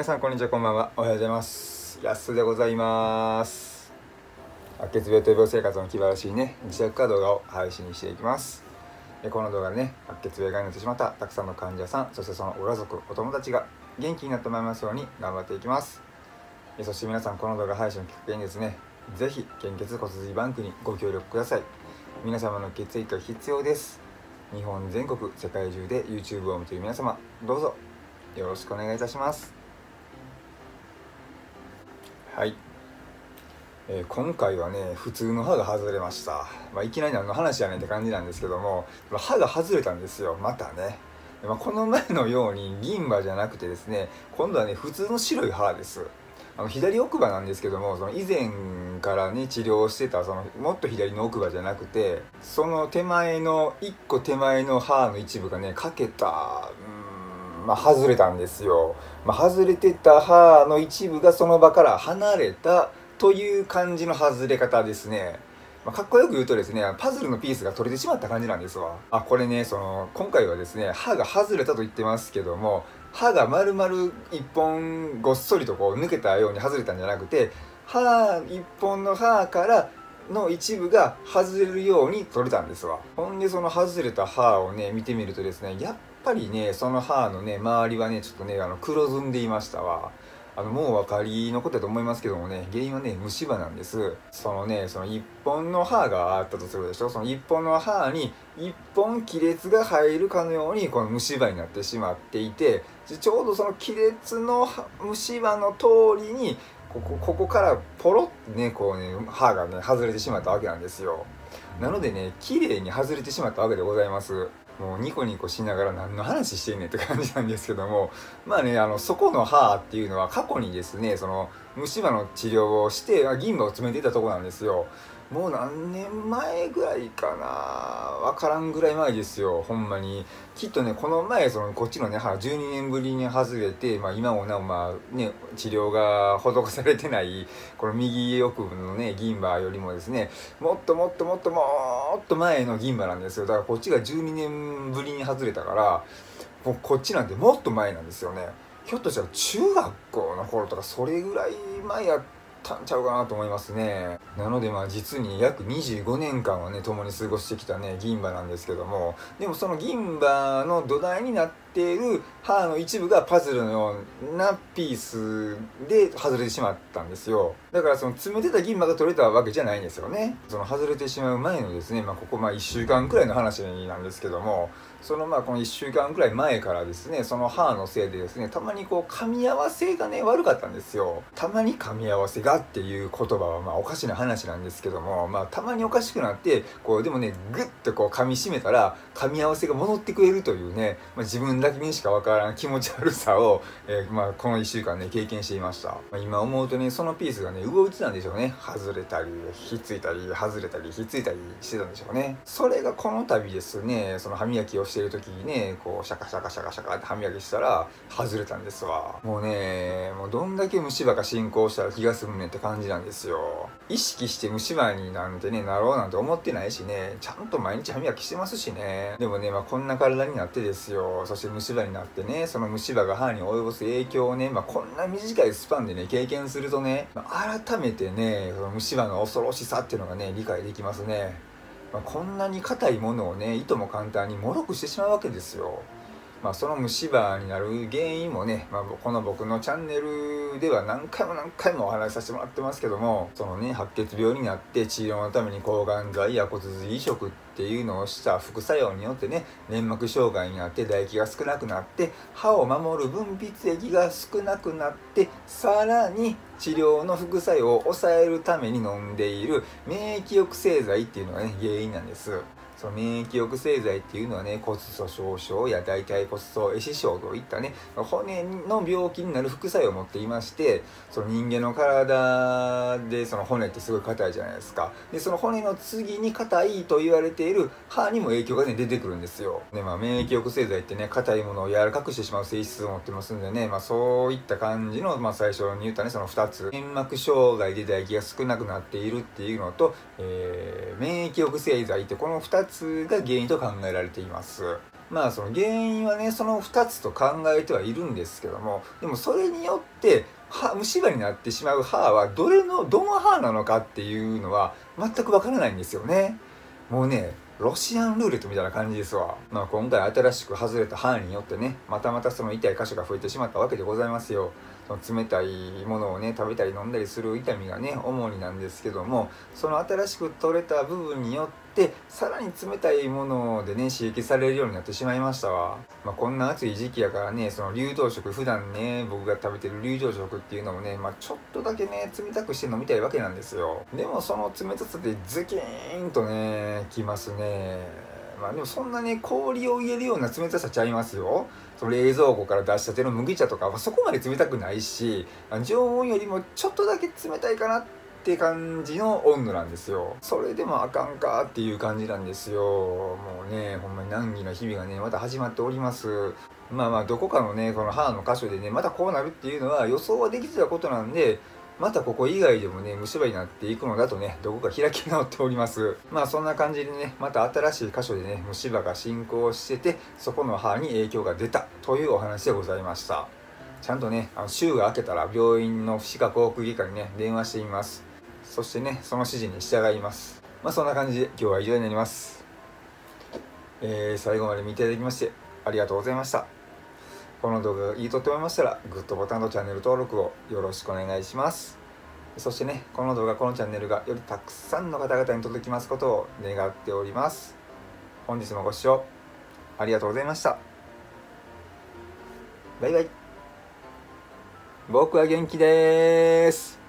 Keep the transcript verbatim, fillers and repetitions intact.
皆さんこんにちは、こんばんは。おはようございます。やすでございます。白血病と病生活の気晴らしいね自宅化動画を配信していきます。この動画でね、白血病がになってしまったたくさんの患者さん、そしてそのご家族、お友達が元気になってもらいますように頑張っていきます。そして皆さん、この動画配信をきっかけにですね、ぜひ献血骨髄バンクにご協力ください。皆様の血液が必要です。日本全国、世界中で YouTube を見ている皆様、どうぞよろしくお願いいたします。はい、えー、今回はね、普通の歯が外れました。まあ、いきなり何の話やねんって感じなんですけども、歯が外れたんですよ、またね。まあ、この前のように銀歯じゃなくてですね、今度はね、普通の白い歯です。あの左奥歯なんですけども、その以前からね治療してたそのもっと左の奥歯じゃなくて、その手前のいっこ手前の歯の一部がね欠けた、うん、まあ、外れたんですよ。まあ、外れてた歯の一部がその場から離れたという感じの外れ方ですね。まあ、かっこよく言うとですね、パズルのピースが取れてしまった感じなんですわ。あ、これね、その今回はですね、歯が外れたと言ってますけども、歯が丸々一本ごっそりとこう抜けたように外れたんじゃなくて、歯一本の歯からの一部が外れるように取れたんですわ。ほんでその外れた歯をね見てみるとですね、やっぱりねその歯のね周りはねちょっとねあの黒ずんでいましたわ。あのもうお分かりのことだと思いますけどもね、原因はね虫歯なんです。そのねその一本の歯があったとするでしょ。その一本の歯に一本亀裂が入るかのようにこの虫歯になってしまっていて、ちょうどその亀裂の虫歯の通りにここここからポロッねこうね歯がね外れてしまったわけなんですよ。なのでね綺麗に外れてしまったわけでございます。もうニコニコしながら何の話してんねんって感じなんですけども、まあねあのそこの歯っていうのは過去にですねその虫歯の治療をして銀歯を詰めていたとこなんですよ。もう何年前ぐらいかな、分からんぐらい前ですよ、ほんまに。きっとねこの前そのこっちのね歯じゅうにねんぶりに外れて、まあ、今もなおまあね治療が施されてないこの右奥部のね銀歯よりもですね、もっともっともっともっと前の銀歯なんですよ。だからこっちがじゅうにねんぶりに外れたから、もうこっちなんてもっと前なんですよね。ひょっとしたら中学校の頃とかそれぐらい前やったんちゃうかなと思いますね。なのでまあ実に約にじゅうごねんかんはね共に過ごしてきたね銀歯なんですけども、でもその銀歯の土台になっている歯の一部がパズルのようなピースで外れてしまったんですよ。だからその詰めてた銀歯が取れたわけじゃないんですよね。その外れてしまう前のですね、まあ、ここまあいっしゅうかんくらいの話なんですけども、そのまあこのいっしゅうかんくらい前からですね、その歯のせいでですね、たまにこう噛み合わせがね悪かったんですよ。たまに噛み合わせがっていう言葉はまあおかしな話なんですけども、まあたまにおかしくなってこうでもねグッとこう噛み締めたら噛み合わせが戻ってくれるというね、まあ、自分だけにしかわからん気持ち悪さを、えー、まあこのいっしゅうかんね経験していました。まあ、今思うとねそのピースがね動いてたんでしょうね。外れたりひっついたり外れたりひっついたりしてたんでしょうね。それがこの度ですね、その歯磨きをしている時にねこうシャカシャカシャカシャカって歯磨きしたら外れたんですわ。もうねもうどんだけ虫歯が進行したら気が済むねんって感じなんですよ。意識して虫歯になんてねなろうなんて思ってないしね、ちゃんと毎日歯磨きしてますしね。でもねまあこんな体になってですよ、そして虫歯になってね、その虫歯が歯に及ぼす影響をね、まあ、こんな短いスパンでね経験するとね、まあ、改めてねその虫歯の恐ろしさっていうのがね理解できますね。まあ、こんなに硬いものをねいとも簡単に脆くしてしまうわけですよ。まあ、その虫歯になる原因もね、まあ、この僕のチャンネルでは何回も何回もお話しさせてもらってますけども、そのね白血病になって治療のために抗がん剤や骨髄移植っていうのをした副作用によってね粘膜障害になって唾液が少なくなって歯を守る分泌液が少なくなって、さらに治療の副作用を抑えるために飲んでいる免疫抑制剤っていうのがね原因なんです。その免疫抑制剤っていうのはね骨粗しょう症や大腿骨層壊死症といったね骨の病気になる副作用を持っていまして、その人間の体でその骨ってすごい硬いじゃないですか。でその骨の次に硬いと言われている歯にも影響がね出てくるんですよ。でまあ免疫抑制剤ってね硬いものを柔らかくしてしまう性質を持ってますんでね、まあそういった感じのまあ最初に言ったねそのふたつ、粘膜障害で唾液が少なくなっているっていうのと、えー、免疫抑制剤ってこのふたつが原因と考えられています。 まあその原因はねそのふたつと考えてはいるんですけども、でもそれによって歯虫歯になってしまう歯はどれのどの歯なのかっていうのは全くわからないんですよね。もうねロシアンルーレットみたいな感じですわ。まあ、今回新しく外れた歯によってねまたまたその痛い箇所が増えてしまったわけでございますよ。その冷たいものをね食べたり飲んだりする痛みがね主になんですけども、その新しく取れた部分によってさらに冷たいものでね刺激されるようになってしまいましたわ。まあ、こんな暑い時期やからねその流動食、普段ね僕が食べてる流動食っていうのもね、まあ、ちょっとだけね冷たくして飲みたいわけなんですよ。でもその冷たさでズキーンとねきますね。まあでもそんなね氷を入れるような冷たさちゃいますよ。その冷蔵庫から出したての麦茶とかはそこまで冷たくないし、常温よりもちょっとだけ冷たいかなって感じの温度なんですよ。それでもあかんかっていう感じなんですよ。もうねほんまに難儀な日々がねまた始まっております。まあまあどこかのねこの歯の箇所でねまたこうなるっていうのは予想はできてたことなんで、またここ以外でもね虫歯になっていくのだとねどこか開き直っております。まあそんな感じでねまた新しい箇所でね虫歯が進行しててそこの歯に影響が出たというお話でございました。ちゃんとねあの週が明けたら病院の歯科口腔外科にね電話してみます。そしてねその指示に従います。まあそんな感じで今日は以上になります。えー、最後まで見ていただきましてありがとうございました。この動画がいいと思いましたらグッドボタンとチャンネル登録をよろしくお願いします。そしてねこの動画このチャンネルがよりたくさんの方々に届きますことを願っております。本日もご視聴ありがとうございました。バイバイ。僕は元気です。